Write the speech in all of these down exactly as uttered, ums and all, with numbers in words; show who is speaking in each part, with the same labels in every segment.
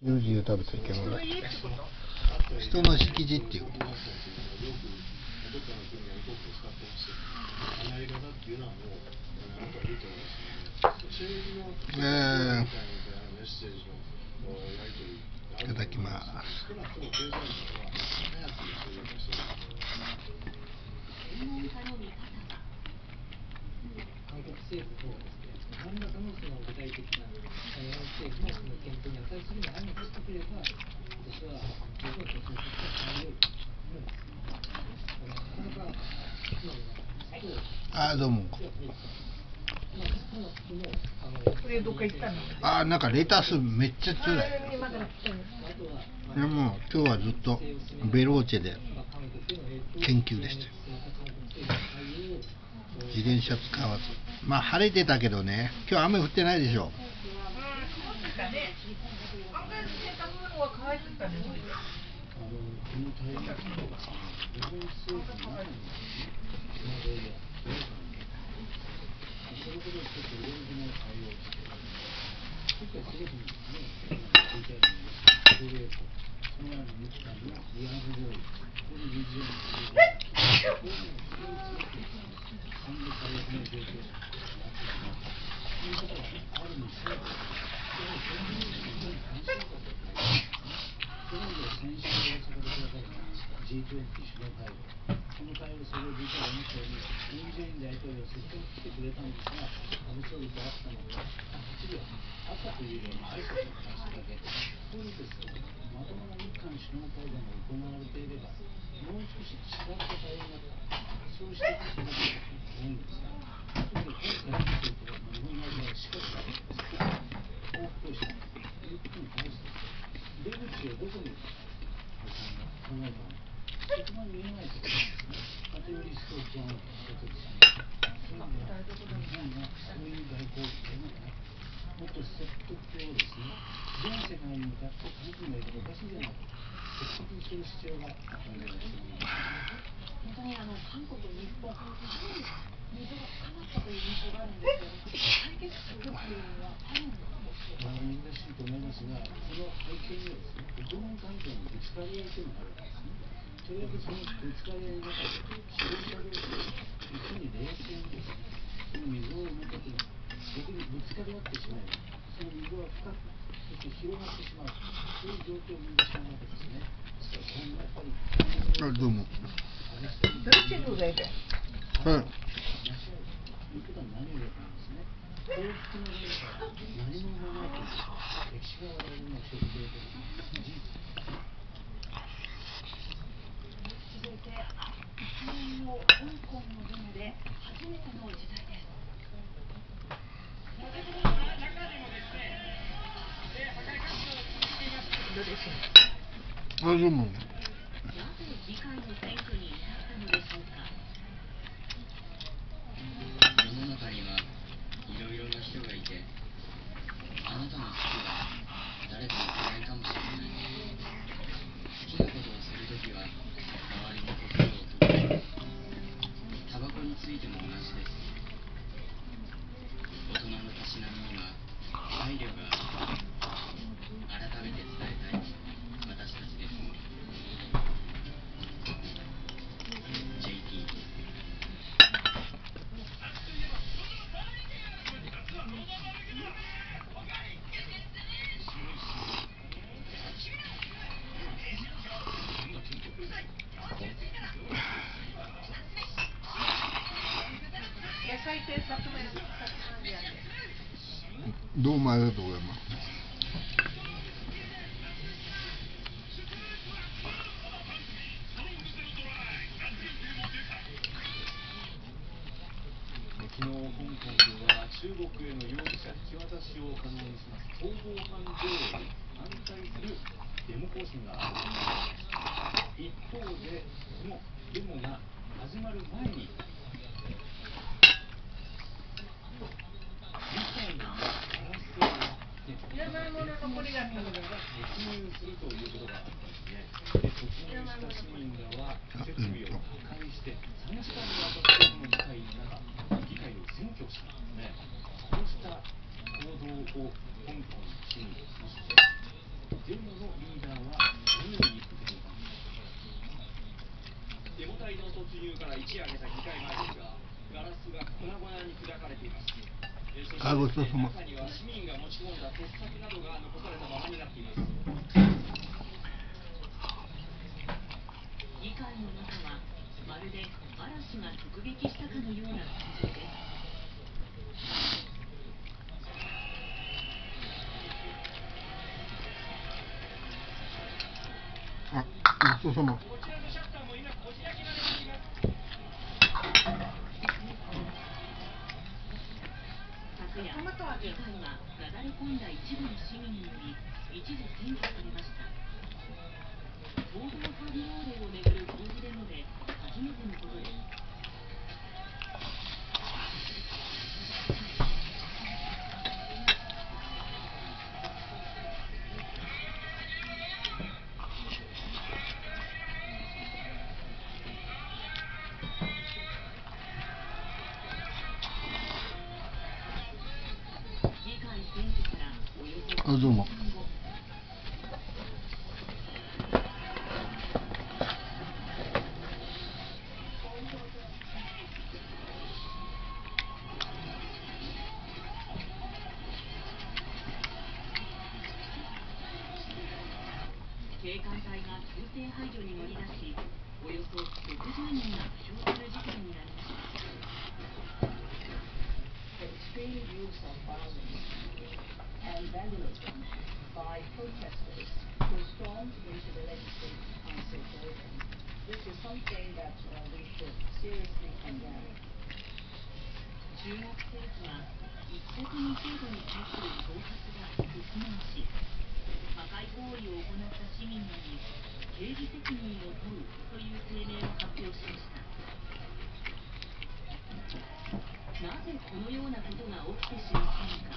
Speaker 1: じゅうじで食べちゃいけない。人の敷地っていうこと。えー、いただきます。
Speaker 2: 韓国政府も何らかのその具体的な日本政府のその検討に値するような案が出てくれば、私は十分その説明を考えようと思うんです。なかなか今の中ですと、
Speaker 1: あ、どうも。
Speaker 2: まあ少なくともあのこれどっか行ったの？
Speaker 1: あ、なんかレタスめっちゃ強い。いやもう今日はずっとベローチェで研究でしたよ。自転車使わず。まあ晴れてたけどね、今日雨降ってないでしょ。ジートゥエンティー 首脳会合、この会合でそれを実は思ったように、ムン・ジェイン大統領は積極来てくれたんですが、安倍総理と会ったのがはちびょう、会ったというような挨拶を交わしただけ、こういうですね、まともな日韓首脳会談が行われていれば、もう少し違った対応になった、そう指摘していると思うんですが、特に今回については、日本側がしかし報復をしたということに対して、出口をどこに考えたのか。そこが見えないところですね。またより一層不安を一つですね。そういうのは、日本がそういう外交をやるのかな。もっと積極的をですね、全世界に向かって韓国の言い方おかしいじゃないか。積極にする必要があったんじゃないですかね。
Speaker 3: 本当にあの韓国、日本、かなり溝が深まったという印象があるんですけど、解決策というのはあるんですか？
Speaker 2: まあ、難しいと思いますが、その背景にはですね、国民感情のぶつかり合いというのがあるわけですね。とりあえずそのぶつかり合いの中で指導者同士でいかに冷静にですね、その溝を埋めていくのか。逆にぶつかり合ってしまえばその溝は深くそして広がってしまう、そういう状況を生んでしまうわけですね。ですからそれもやっぱり
Speaker 1: あ、どうも。
Speaker 3: どっちの上で？
Speaker 1: はい。
Speaker 2: ということは何を言うかなんですね。幸福の連鎖は何も生まないということは歴史が我々に教えてくれている事実。
Speaker 3: 続いて、いちねんの香港のデモで初めての事態です。どうでしょう。
Speaker 1: あ、どうも。
Speaker 3: なぜ議会の選挙に至ったのでしょうか。
Speaker 4: 世の中にはいろいろな人がいて、あなたの好きは誰かの嫌いかもしれない。好きなことをするときは周りに心を閉じる。タバコについても同じです。大人のたしなみには配慮がある。改めて伝えたい私たちです。 ジェイティー。
Speaker 1: どうもありがとうございます。
Speaker 5: 昨日、香港では中国への容疑者引き渡しを可能にします逃亡犯条例に反対するデモ行進が行われました。一方で、そのデモが始まる前に、議会のガラスを割って、鉄入するということがあったんですね。で、突入した市民らは設備を破壊して、さんじかんにわたってこの議会の中、議会を占拠したんですね。こうした行動を香港市民、そして全
Speaker 6: 入から一夜明けた議会前ですが、ガラスが粉々に砕かれています。えーそして
Speaker 2: あごちそうさま
Speaker 6: 中には市民が持ち込んだ鉄柵などが残されたままになっています。
Speaker 3: 議会の中はまるで嵐が直撃したかのような感じです。
Speaker 2: あ、ごちそうさま。
Speaker 6: こちらのシャッターも今こじ開けられています。
Speaker 3: 昨夜、議会はなだれ込んだ一部の市民により一時占拠されました。報道ファビオーレをめぐる抗議デモで初めてのことです。議会選挙からおよそ
Speaker 2: あ、どうも。
Speaker 3: 警官隊が強制排除に乗り出し、およそろくじゅうにんが負傷する事態になりました。
Speaker 7: The extreme use of violence and vandalism by protesters who stormed into the legislative council building. This is something that uh, we should seriously condemn.
Speaker 3: 中国政府は一国二制度に対する挑発が進めし、破壊行為を行った市民らに刑事責任を問うという声明を発表しました。なぜこのようなことが起きてしまったのか。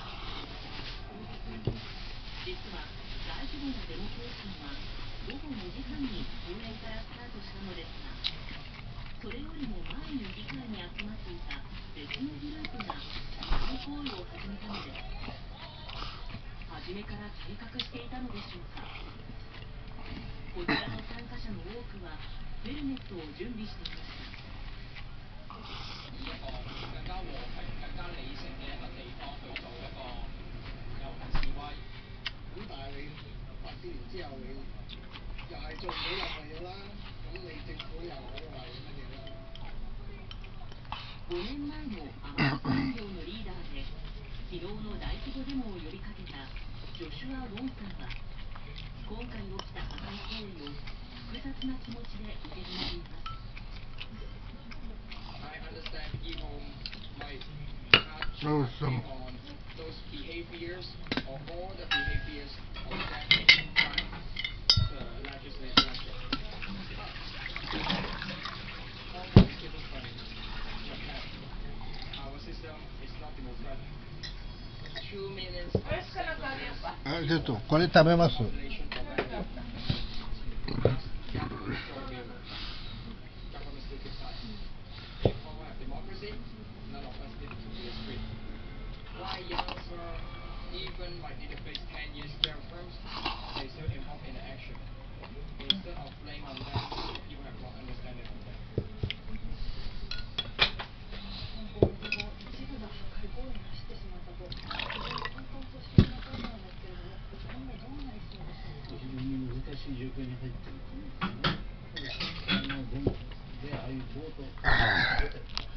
Speaker 3: 実は大規模なデモ行進は午後にじはんに公園からスタートしたのですが、それよりも前に議会に集まっていた別のグループが違反行為を始めたのです。初めから計画していたのでしょうか。こちらの参加者の多くはヘルメットを準備していました。
Speaker 6: 以一個更加和平、更加理性嘅一個地方去做一個遊行示威。
Speaker 8: 咁但係你發展完之後，你又係做唔到任何嘢啦。咁你政府又可以話乜嘢咧？
Speaker 3: ごねんまえのアマゾン産業のリーダーで、昨日の大規模デモを呼びかけたジョシュア・ウォンさんは、今回起きた破壊行為を複雑な気持ちで受け止めています。
Speaker 6: I understand people might not agree on those behaviors or all the behaviors of that time the legislature. All those people from Japan. Our system is not democratic. Two million separatists
Speaker 2: あ、ちょっとこれ食べます。
Speaker 6: population already. That will destroy their government's wicked side. If we have democracy, none of us need to be a street. Why youngster, even might need to face ten years jail terms, they still involved in the action. Instead of blame on them, you have more understanding on them.
Speaker 3: 一部が破壊行為に走ってしまったと、非常に混沌としていることなんですけれども、今後どうなりそうでしょうか。
Speaker 1: 非常に難しい状況に入っていると思うんですね。ただ、あのデモでああいう暴徒が出てる。